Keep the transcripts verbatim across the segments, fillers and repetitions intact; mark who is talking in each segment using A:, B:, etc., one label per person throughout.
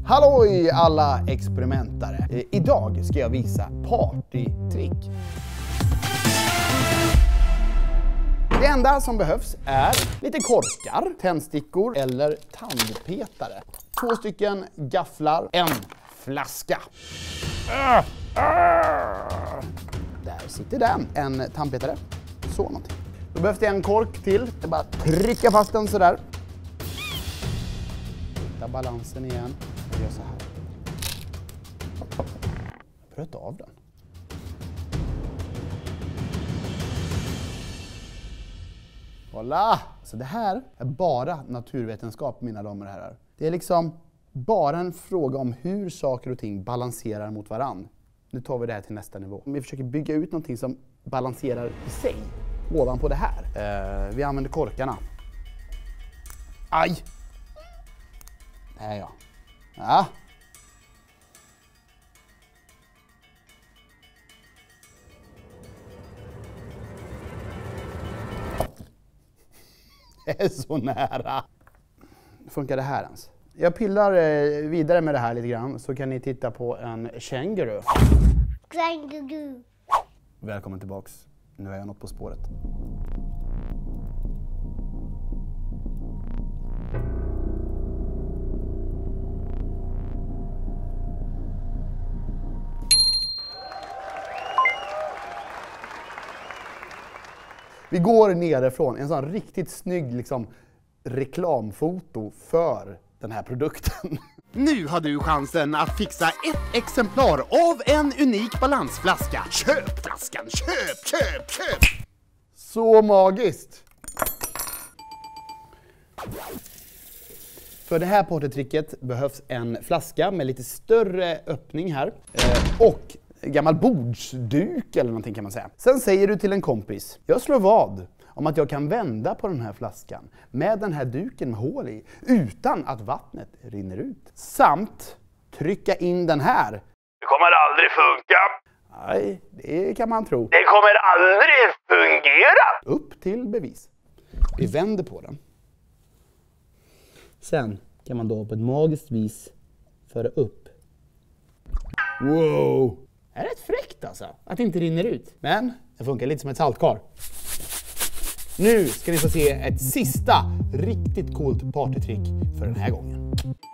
A: Halloj alla experimentare! Idag ska jag visa partytrick. Det enda som behövs är lite korkar, tändstickor eller tandpetare. Två stycken gafflar, en flaska. Där sitter den. En tandpetare. Så någonting. Då behövs det en kork till. Det är bara att trycka fast den sådär. Hitta balansen igen. Och gör så här. Bröt av den. Voilà! Så det här är bara naturvetenskap, mina damer och herrar. Det är liksom bara en fråga om hur saker och ting balanserar mot varann. Nu tar vi det här till nästa nivå. Vi försöker bygga ut någonting som balanserar i sig ovanpå det här. Uh, vi använder korkarna. Aj! Där ja. Ja. Det är så nära. Funkar det här ens? Jag pillar vidare med det här lite grann så kan ni titta på en känguru.
B: Känguru.
A: Välkommen tillbaks. Nu är jag något på spåret. Vi går nerifrån en sån riktigt snygg liksom, reklamfoto för den här produkten.
C: Nu har du chansen att fixa ett exemplar av en unik balansflaska. Köp flaskan, köp, köp, köp!
A: Så magiskt! För det här partytricket behövs en flaska med lite större öppning här. Eh, och gammal bordsduk eller någonting kan man säga. Sen säger du till en kompis, jag slår vad om att jag kan vända på den här flaskan med den här duken med hål i utan att vattnet rinner ut. Samt trycka in den här.
C: Det kommer aldrig funka.
A: Nej, det kan man tro.
C: Det kommer aldrig fungera.
A: Upp till bevis. Vi vänder på den. Sen kan man då på ett magiskt vis föra upp. Wow! Det är rätt fräckt alltså, att det inte rinner ut. Men det funkar lite som ett saltkar. Nu ska ni få se ett sista riktigt coolt partytrick för den här gången.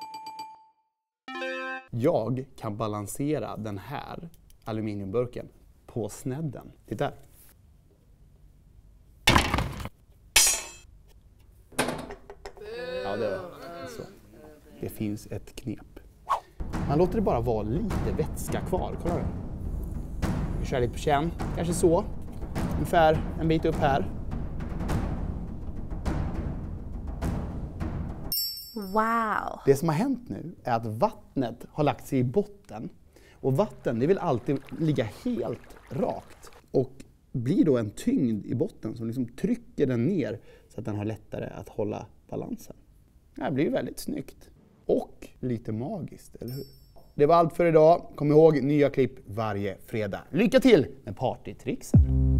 A: Jag kan balansera den här aluminiumburken på snedden. Titta. Ja, det var så. Det finns ett knep. Man låter det bara vara lite vätska kvar. Kolla det. Vi kör lite på känn. Kanske så. Ungefär en bit upp här.
B: Wow!
A: Det som har hänt nu är att vattnet har lagt sig i botten. Och vatten, det vill alltid ligga helt rakt. Och blir då en tyngd i botten som liksom trycker den ner så att den har lättare att hålla balansen. Det här blir ju väldigt snyggt. Och lite magiskt, eller hur? Det var allt för idag. Kom ihåg, nya klipp varje fredag. Lycka till med partytricksen!